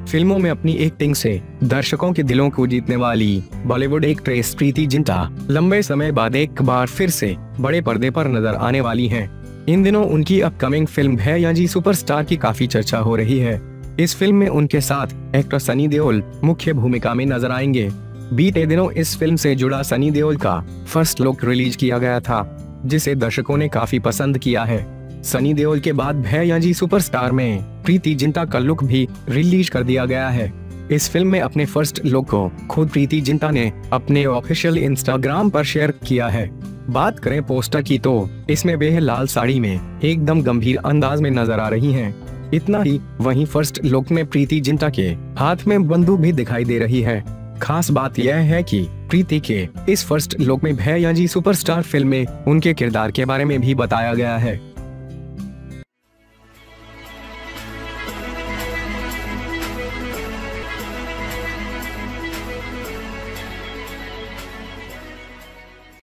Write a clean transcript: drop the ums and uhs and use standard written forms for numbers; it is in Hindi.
फिल्मों में अपनी एक्टिंग से दर्शकों के दिलों को जीतने वाली बॉलीवुड एक्ट्रेस प्रीति जिंटा लंबे समय बाद एक बार फिर से बड़े पर्दे पर नजर आने वाली हैं। इन दिनों उनकी अपकमिंग फिल्म भैयाजी सुपरस्टार की काफी चर्चा हो रही है। इस फिल्म में उनके साथ एक्टर सनी देओल मुख्य भूमिका में नजर आएंगे। बीते दिनों इस फिल्म से जुड़ा सनी देओल का फर्स्ट लुक रिलीज किया गया था, जिसे दर्शकों ने काफी पसंद किया है। सनी देओल के बाद भैयाजी सुपरस्टार में प्रीति जिंटा का लुक भी रिलीज कर दिया गया है। इस फिल्म में अपने फर्स्ट लुक को खुद प्रीति जिंटा ने अपने ऑफिशियल इंस्टाग्राम पर शेयर किया है। बात करें पोस्टर की तो इसमें वह लाल साड़ी में एकदम गंभीर अंदाज में नजर आ रही हैं। इतना ही वहीं फर्स्ट लुक में प्रीति जिंटा के हाथ में बंदूक भी दिखाई दे रही है। खास बात यह है कि प्रीति के इस फर्स्ट लुक में भैयाजी सुपरस्टार फिल्म में उनके किरदार के बारे में भी बताया गया है।